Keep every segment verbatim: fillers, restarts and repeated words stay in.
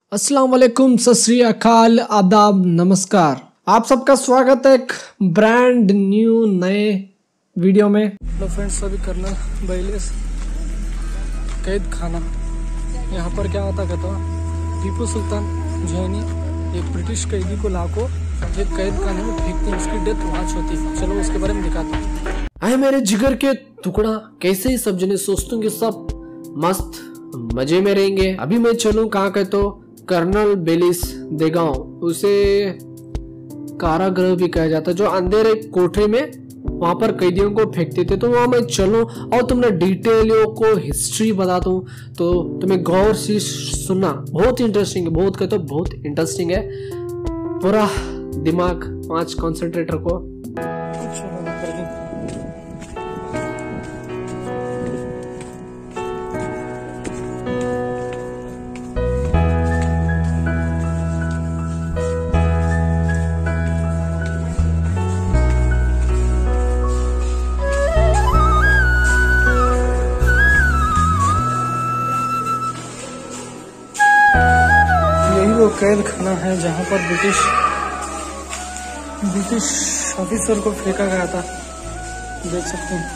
अस्सलाम वालेकुम, सत श्री अकाल, आदाब, नमस्कार। आप सबका स्वागत है एक ब्रांड न्यू नए वीडियो में। हेलो फ्रेंड्स, अभी करना बैलेस कैद खाना। यहाँ पर क्या होता कहता टीपू सुल्तान जैनी एक ब्रिटिश कैदी को लाखों एक कैद खाने में फेंकते हैं, उसकी डेथ वहाँ होती है। चलो उसके बारे में दिखाते हैं। आए मेरे जिगर के टुकड़ा, कैसे ही सब जने सोचते हैं कि सब मस्त मजे में रहेंगे। अभी मैं चलूँ कहाँ कहते तो कर्नल बेलिस देगांव, उसे कारागृह भी कहा जाता है, जो अंधेरे कोठरी में वहां पर कैदियों को फेंकते थे। तो वहां मैं चलूं और तुमने डिटेलियों को हिस्ट्री बता दूं तो तुम्हें गौर से सुनना। बहुत इंटरेस्टिंग है, बहुत कहते तो बहुत इंटरेस्टिंग है। पूरा दिमाग पांच कॉन्सेंट्रेटर को वो कैद खाना है जहाँ पर ब्रिटिश ब्रिटिश ऑफिसर को फेंका गया था, देख सकते हैं।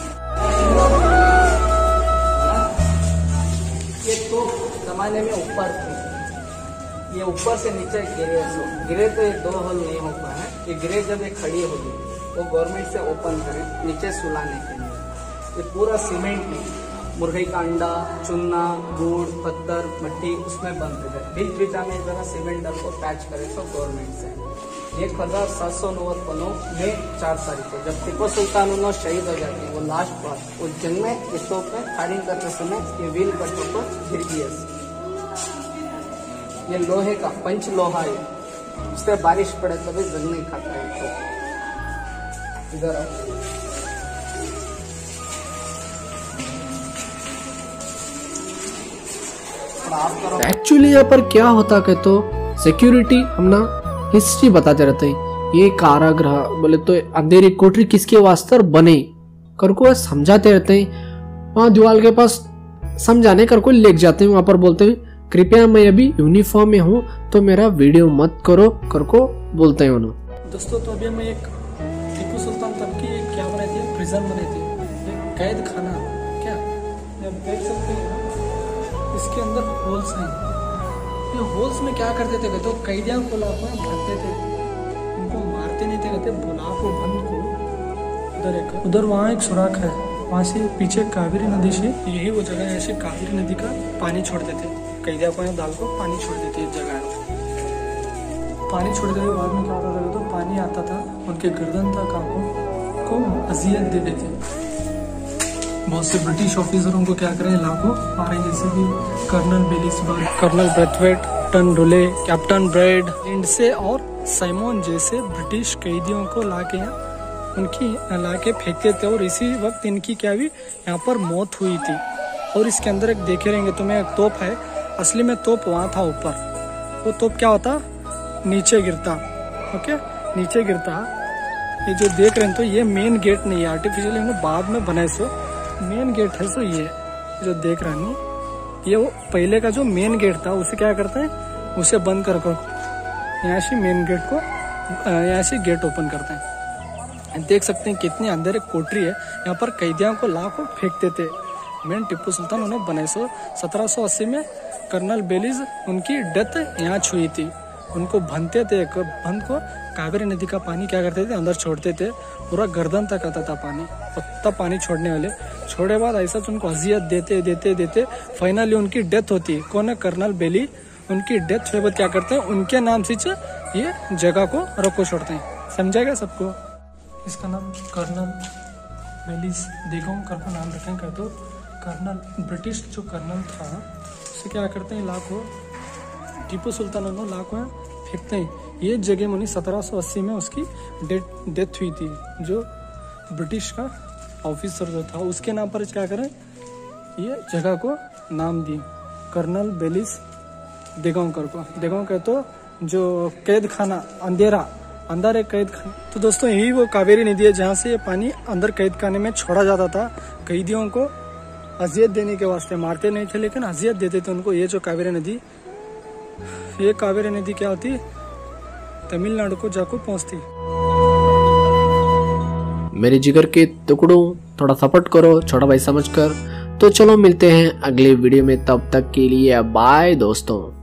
ये तो जमाने में ऊपर थी, ये ऊपर से नीचे गिरे सो गिरे तो ये दो होल नहीं हो पाए। ये गिरे जब ये खड़ी होगी वो गवर्नमेंट से ओपन करे नीचे सुलाने के लिए। ये पूरा सीमेंट नहीं, मुर्गी का अंडा, चुन्ना, गुड़, पत्थर, मिट्टी उसमें बनते थे। बीच बीच में जरा सीमेंट डाल को पैच करे तो गवर्नमेंट से। एक हजार सात सौ नव्वद पनों में चार तारीख को जब टीपू सुल्तान उन्होंने शहीद हो जाती है, वो लास्ट बार उस जंग में इस पे फायरिंग करते समय ये व्हील कट्टों पर गिर गया। ये लोहे का पंच लोहा है, उससे बारिश पड़े तभी जंग नहीं खाता है। तो इधर आओ। एक्चुअली यहाँ पर क्या होता है तो सिक्योरिटी हम ना हिस्ट्री बताते रहते हैं। ये कारागृह बोले तो अंधेरी कोठरी किसके वास्ते बने कर को समझाते रहते हैं। वहाँ दीवार के पास समझाने कर को लेके जाते हैं। वहाँ पर बोलते हैं कृपया मैं अभी यूनिफॉर्म में हूँ तो मेरा वीडियो मत करो कर को बोलते हैं उन्होंने। दोस्तों, तो अभी मैं एक टीपू सुल्तान तब की एक क्या बनाई थी, प्रिजन बनाई थी, कैद खाना। क्या देख सकते हैं इसके अंदर होल्स हैं। ये होल्स में क्या करते थे तो कैदियों को लाकर भरते थे, उनको मारते नहीं थे, कहते बुला को बंद को उधर एक उधर वहाँ एक सुराख है, वहाँ से पीछे कावेरी नदी से यही वो जगह है, ऐसे कावेरी नदी का पानी छोड़ते थे कैदियों को, दाल को पानी छोड़ देते इस जगह। पानी छोड़ देते बाद में क्या होता था तो पानी आता था उनके गर्दन तक आंखों को अजियत दे देते। बहुत से ब्रिटिश ऑफिसरों को क्या करें लाखों मारे, जैसे कि कर्नल बेलिसबर्ग, कर्नल ब्रेथवेट, टन रुले, कैप्टन ब्रेड, लिंडसे और साइमन जैसे ब्रिटिश कैदियों को लाके यहाँ उनकी लाके फेंकते थे। और इसी वक्त इनकी क्या हुई, यहाँ पर मौत हुई थी। और इसके अंदर एक देखे रहेंगे तुम्हें एक तोप है, असली में तोप वहाँ था ऊपर। वो तोप क्या होता, नीचे गिरता। ओके, नीचे गिरता। ये जो देख रहे हैं तो ये मेन गेट नहीं है, आर्टिफिशियल इन्होंने बाद में बनाए। सो मेन गेट है सो ये जो देख रहे हैं, ये वो पहले का जो मेन गेट था उसे क्या करते हैं, उसे बंद कर कर यहाँ से मेन गेट को यहाँ से गेट ओपन करते हैं। देख सकते हैं कितनी अंदर एक कोठरी है, यहाँ पर कैदियों को लाखों फेंकते थे। मेन टीपू सुल्तान उन्हें बनाए। सो सत्रह सौ अस्सी में कर्नल बेलिस उनकी डेथ यहाँ छुई थी। उनको भनते थे, बंद को कावेरी नदी का पानी क्या करते थे अंदर छोड़ते थे, पूरा गर्दन तक आता था पानी। और तब पानी छोड़ने वाले छोड़े बाद ऐसा उनको अजियत देते देते देते फाइनली उनकी डेथ होती है। कौन है, कर्नल बेली। उनकी डेथ हुए बाद क्या करते हैं, उनके नाम से ये जगह को रखो छोड़ते हैं। समझाएगा सबको। इसका नाम कर्नल बेलिस देगांव करके नाम रखें कर दो। कर्नल ब्रिटिश जो कर्नल था उसे क्या करते हैं, लाखों टीपू सुल्तान उन्होंने लाखों फेंकते हैं। ये जगह मुनी सत्रह सौ अस्सी में उसकी डेथ डेथ हुई थी। जो ब्रिटिश का ऑफिसर जो था उसके नाम पर क्या करें, ये जगह को नाम दिए कर्नल बेलिस देगांव कर को। देगांव कह तो जो कैद खाना, अंधेरा अंदर एक कैद खाना। तो दोस्तों यही वो कावेरी नदी है जहाँ से ये पानी अंदर कैद खाने में छोड़ा जाता था कैदियों को अजियत देने के वास्ते। मारते नहीं थे लेकिन अजियत देते थे उनको। ये जो कावेरी नदी ये कावेरी नदी क्या होती, तमिलनाडु को जाकर पहुंचती। मेरे जिगर के टुकड़ों, थोड़ा सपोर्ट करो छोटा भाई समझकर। तो चलो मिलते हैं अगले वीडियो में, तब तक के लिए बाय दोस्तों।